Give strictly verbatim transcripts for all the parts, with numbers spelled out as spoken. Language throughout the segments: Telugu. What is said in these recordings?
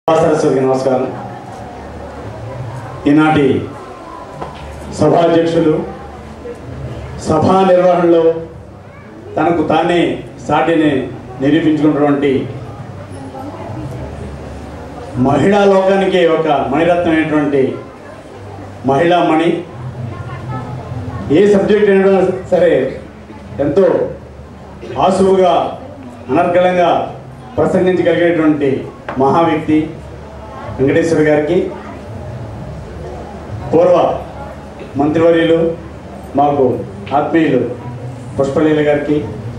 సరస్వతికి నమస్కారం. ఈనాటి సభాధ్యక్షులు సభా నిర్వహణలో తనకు తానే సాటిని నిరూపించుకున్నటువంటి మహిళా లోకానికి ఒక మణిరత్నమైనటువంటి మహిళామణి, ఏ సబ్జెక్ట్ అయినా సరే ఎంతో ఆసువుగా అనర్గళంగా ప్రసంగించగలిగేటువంటి మహా వ్యక్తి వెంకటేశ్వర గారికి, పూర్వ మంత్రివర్యులు మాకు ఆత్మీయులు పుష్పలీల గారికి,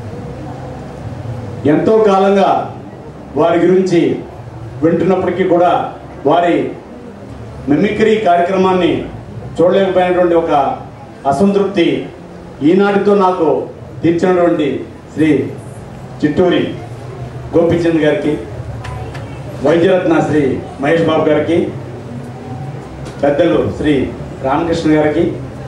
ఎంతో కాలంగా వారి గురించి వింటున్నప్పటికీ కూడా వారి మిమిక్రీ కార్యక్రమాన్ని చూడలేకపోయినటువంటి ఒక అసంతృప్తి ఈనాటితో నాకు తీర్చినటువంటి శ్రీ చిట్టూరి గోపీచంద్ గారికి, వైద్యరత్న శ్రీ మహేష్ బాబు గారికి, పెద్దలు శ్రీ రామకృష్ణ గారికి,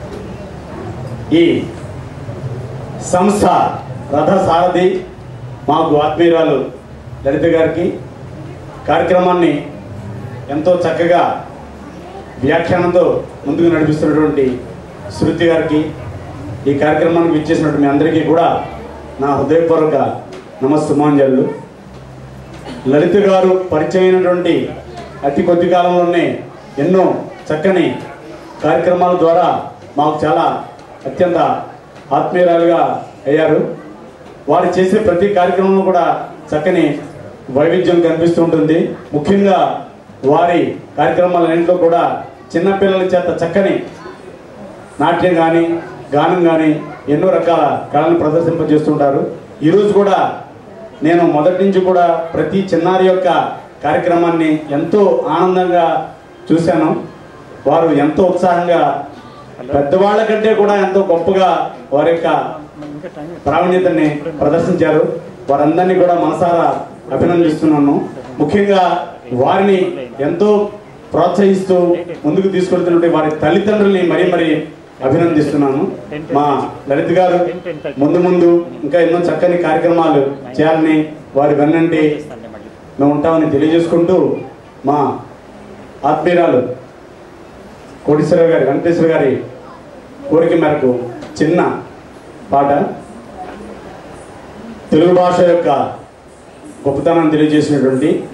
ఈ సంస్థ రథసారథి మాకు ఆత్మీయురాలు లలిత గారికి, కార్యక్రమాన్ని ఎంతో చక్కగా వ్యాఖ్యానంతో ముందుకు నడిపిస్తున్నటువంటి శృతి గారికి, ఈ కార్యక్రమానికి ఇచ్చేసినటువంటి మీ అందరికీ కూడా నా హృదయపూర్వక నమస్సుమాంజలు. లలిత గారు పరిచయం అయినటువంటి అతి కొద్ది కాలంలోనే ఎన్నో చక్కని కార్యక్రమాల ద్వారా మాకు చాలా అత్యంత ఆత్మీయురాలుగా అయ్యారు. వారు చేసే ప్రతి కార్యక్రమంలో కూడా చక్కని వైవిధ్యం కనిపిస్తూ ఉంటుంది. ముఖ్యంగా వారి కార్యక్రమాలన్నింటిలో కూడా చిన్నపిల్లల చేత చక్కని నాట్యం కానీ గానం కానీ ఎన్నో రకాల కళలను ప్రదర్శింపజేస్తుంటారు. ఈరోజు కూడా నేను మొదటి నుంచి కూడా ప్రతి చిన్నారి యొక్క కార్యక్రమాన్ని ఎంతో ఆనందంగా చూశాను. వారు ఎంతో ఉత్సాహంగా పెద్దవాళ్ళ కంటే కూడా ఎంతో గొప్పగా వారి యొక్క ప్రావీణ్యతని ప్రదర్శించారు. వారందరినీ కూడా మనసారా అభినందిస్తున్నాను. ముఖ్యంగా వారిని ఎంతో ప్రోత్సహిస్తూ ముందుకు తీసుకెళ్తున్నటువంటి వారి తల్లిదండ్రుల్ని మరీ మరీ అభినందిస్తున్నాను. మా లలిత గారు ముందు ముందు ఇంకా ఎన్నో చక్కని కార్యక్రమాలు చేయాలని వారి వెన్నంటి మేము ఉంటామని తెలియజేసుకుంటూ, మా ఆత్మీయురాలు కోటేశ్వర గారి వెంకటేశ్వర గారి కోరిక మేరకు చిన్న పాట తెలుగు భాష యొక్క గొప్పతనాన్ని తెలియజేసినటువంటి